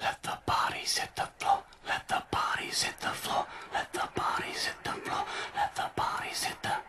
Let the bodies hit the floor. Let the bodies hit the floor. Let the bodies hit the floor. Let the bodies hit the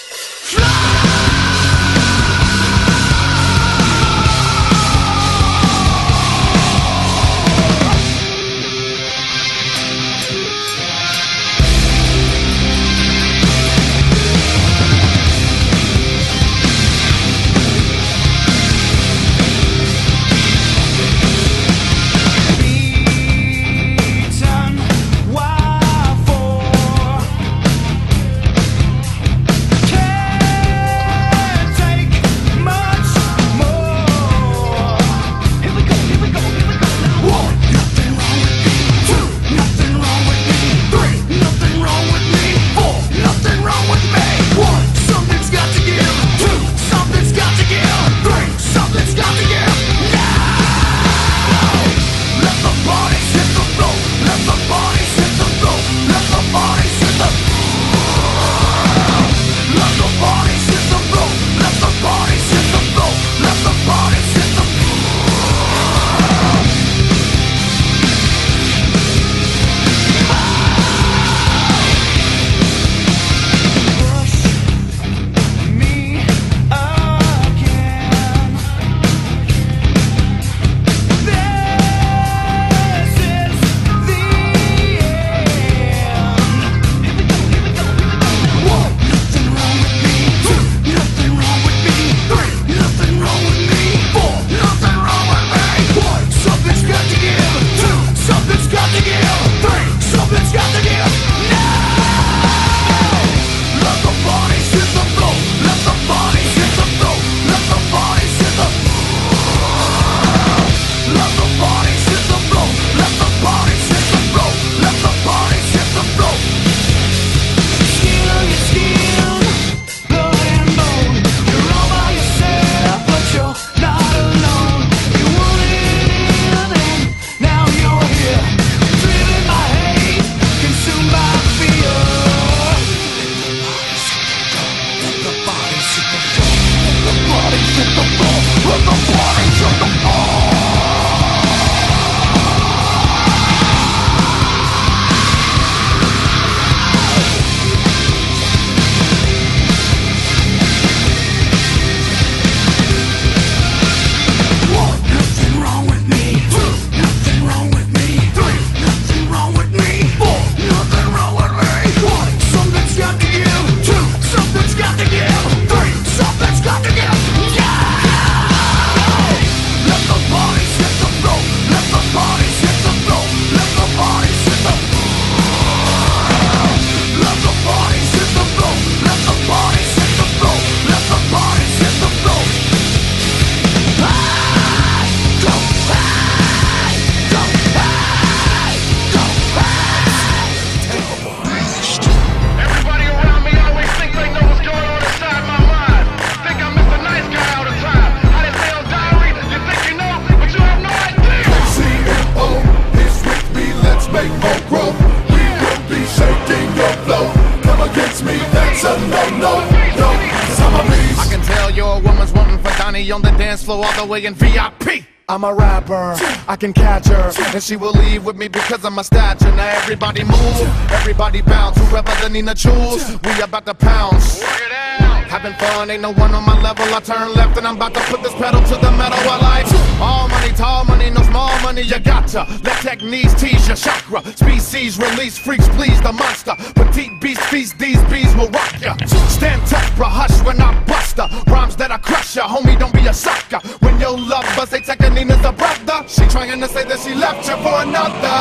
on the dance floor all the way in VIP. I'm a rapper, I can catch her, and she will leave with me because of my stature. Now everybody move, everybody bounce, whoever the Nina choose, we about to pounce. Having fun, ain't no one on my level. I turn left and I'm about to put this pedal to the metal. I like all money, tall money, no small money. You gotcha. Let techniques tease your chakra. Species release, freaks please the monster. Petite beast feast, these bees will rock ya. Stand tough, bro, hush when I bust her. Rhymes that I crush ya, homie, don't be a sucker. When your love buzz, they take Nina's a brother. She trying to say that she left you for another.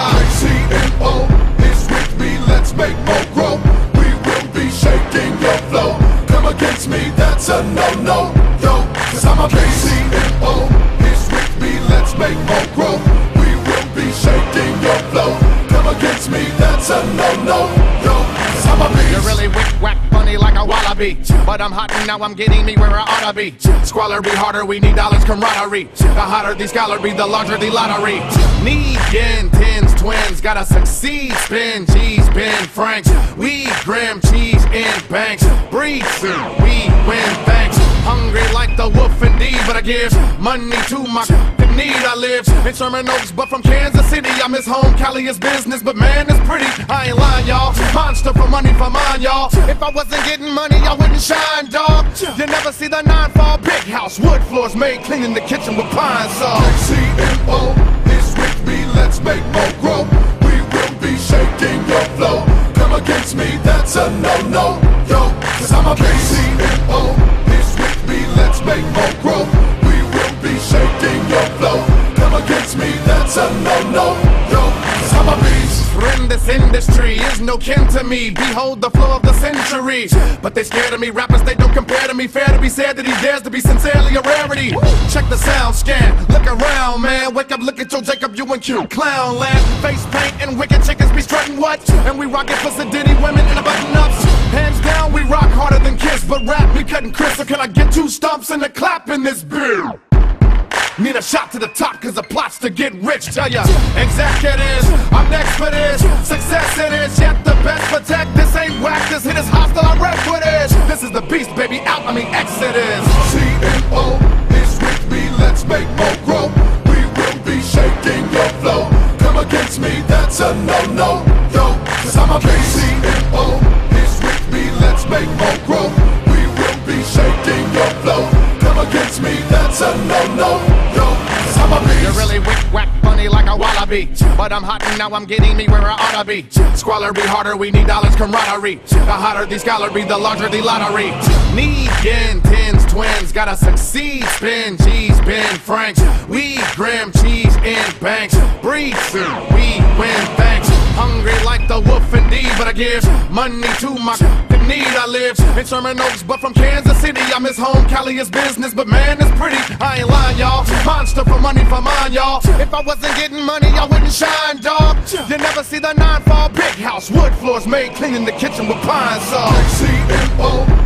KCMO is with me, let's make more grow. We will be shaking your flow. Come against me, that's a no-no, yo. Cause I'm a KCMO is with me, let's make more grow. We will be shaking your flow. Come against me, that's a no-no, yo. Cause I'm a beast. You're really wick-wack funny like a wallaby, but I'm hot and now I'm getting me where I oughta be. Squalor be harder, we need dollars camaraderie. The hotter the scholar be, the larger the lottery. Need yen, tens, twins, gotta succeed. Spin G's, Ben Franks. We grim cheese in banks. Breathe soon, we win thanks. Hungry like the wolf indeed, but I give money to my need. I live in Sherman Oaks, but from Kansas City. I miss home, Cali is business, but man, it's pretty. I ain't lying, y'all. Monster for money for mine, y'all. If I wasn't getting money, I wouldn't shine, dog. You never see the 9-fall big house, wood floors made, cleaning the kitchen with pine saw. CMO is with me, let's make more grow. We will be shaking your flow. Come against me, that's a no-no, yo. Cause I'm a CMO is with me, let's make more grow. We will be shaking your flow. Come against me, that's a no-no, yo. Cause I'm a beast. In this industry is no kin to me. Behold the flow of the century. But they scared of me. Rappers, they don't compare to me. Fair to be said that he dares to be sincerely a rarity. Check the sound scan. Look around, man. Wake up, look at your Jacob, you and Q. Clown land. Face paint and wicked chickens be strutting what? And we rock it for Sadiddy women in the button-ups. Hands down, we rock harder than Kiss. But rap, we cutting Chris. So can I get 2 stumps and a clap in this beer? Need a shot to the top cause the plot's to get rich. Tell ya, executives, I'm next for this. Success it is, yet the best protect. This ain't whack, this hit is hostile, I rap with it. This is the beast, baby, Exodus. CMO is with me, let's make more grow. We will be shaking your flow. Come against me, that's a no-no, yo. Cause I'm a CMO is with me, let's make more grow. We will be shaking your flow. Come against me, that's a no-no, yo. Cause I'm a beast. You're really wick-wack funny like a wallaby. But I'm hot and now I'm getting me where I oughta be. Squalor be harder, we need dollars camaraderie. The hotter the scholar be, the larger the lottery. Need yen, tens, twins, gotta succeed. Spin, cheese, Ben, Franks. We grim cheese in banks. Breathe, we win thanks. Hungry like the wolf indeed, but I give money to my need. I live in Sherman Oaks, but from Kansas City. I miss home, Cali is business, but man, it's pretty. I ain't lying, y'all. Monster for money for mine, y'all. If I wasn't getting money, I wouldn't shine, dog. You never see the 9-fall big house, wood floors made, cleaning the kitchen with pine saw. CMO